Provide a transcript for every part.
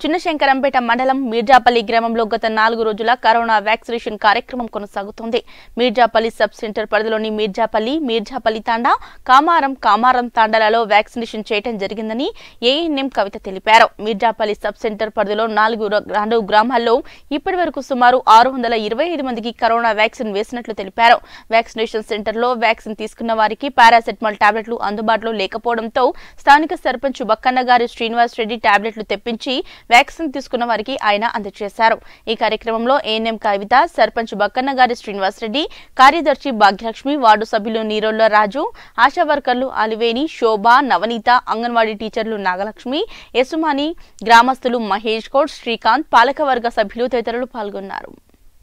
చిన్నశంకరంపేట మండలం మీర్జాపల్లి గ్రామంలో గత 4 రోజుల కరోనా వ్యాక్సినేషన్ కార్యక్రమం కొనసాగుతోంది. మీర్జాపల్లి సబ్ సెంటర్ పరిధిలోని మీర్జాపల్లి తాండా, కామారం తాండాలలో వ్యాక్సినేషన్ చేయడం జరిగిందని ఏఎన్ఎం కవిత తెలిపారు. మీర్జాపల్లి సబ్ సెంటర్ పరిధిలో 4 గ్రామాల్లో ఇప్పటివరకు సుమారు 625 మందికి కరోనా వ్యాక్సిన్ వేసినట్లు తెలిపారు. వ్యాక్సినేషన్ సెంటర్లో వ్యాక్సిన్ తీసుకున్న వారికి పారాసెటమాల్ టాబ్లెట్లు అందుబాటులో లేకపోవడంతో స్థానిక సర్పంచ్ బక్కన్నగారి శ్రీనివాస్ రెడ్డి టాబ్లెట్లు తెప్పించి వ్యాక్సిన్ తీసుకున్న వారికి ఆయన అందజేశారు. ఈ కార్యక్రమంలో ఏఎన్ఎం కవిత, సర్పంచ్ బక్కన్నగారి శ్రీనివాస్ రెడ్డి, కార్యదర్శి భాగ్యలక్ష్మి, వార్డు సభ్యులు నీరోళ్ల రాజు, ఆశా వర్కర్లు అలివేని, శోభ, నవనీత, అంగన్వాడీ టీచర్లు నాగలక్ష్మి, యసుమాని, గ్రామస్తులు మహేష్ గౌడ్, శ్రీకాంత్, పాలకవర్గ సభ్యులు తదితరులు పాల్గొన్నారు.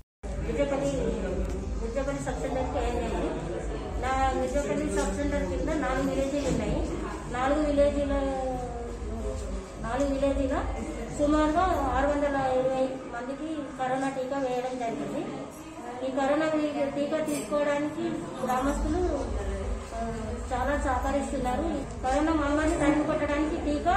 సుమారుగా 620 మందికి కరోనా టీకా వేయడం జరిగింది. ఈ కరోనా టీకా తీసుకోవడానికి గ్రామస్తులు చాలా సహకరిస్తున్నారు. కరోనా మహమ్మారిని తరిమి కొట్టడానికి టీకా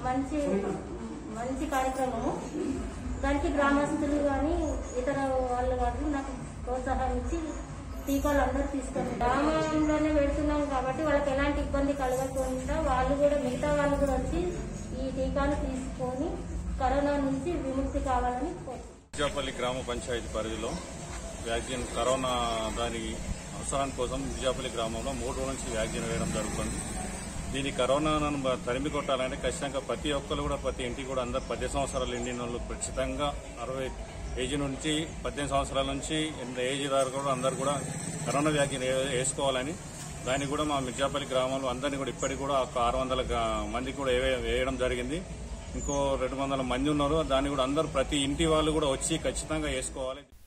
మంచి కార్యక్రమము. దానికి గ్రామస్తులు కానీ ఇతర వాళ్ళు కానీ నాకు ప్రోత్సాహం ఇచ్చి టీకాలు అందరూ తీసుకొని గ్రామంలోనే పెడుతున్నాం కాబట్టి వాళ్ళకి ఎలాంటి ఇబ్బంది కలగకుండా వాళ్ళు కూడా మిగతా వాళ్ళు కూడా వచ్చి ఈ టీకాలు తీసుకొని కరోనా నుంచి విముక్తి కావాలని మీర్జాపల్లి గ్రామ పంచాయతీ పరిధిలో వ్యాక్సిన్ కరోనా దాని అవసరాని కోసం మీర్జాపల్లి గ్రామంలో 3 రోజుల నుంచి వ్యాక్సిన్ వేయడం జరుగుతుంది. దీని కరోనాను తరిమి కొట్టాలంటే ఖచ్చితంగా ప్రతి ఒక్కరు కూడా ప్రతి ఇంటికి కూడా అందరు 18 సంవత్సరాలు నిండిన వాళ్ళు ఖచ్చితంగా 60 ఏజ్ నుంచి 18 సంవత్సరాల నుంచి ఏజ్ దాకా కూడా అందరు కూడా కరోనా వ్యాక్సిన్ వేసుకోవాలని దాన్ని కూడా మా మీర్జాపల్లి గ్రామంలో అందరినీ కూడా ఇప్పటికి కూడా ఒక 600 మందికి కూడా వేయడం జరిగింది. ఇంకో 200 మంది ఉన్నారు. దాన్ని కూడా అందరూ ప్రతి ఇంటి వాళ్ళు కూడా వచ్చి ఖచ్చితంగా వేసుకోవాలి.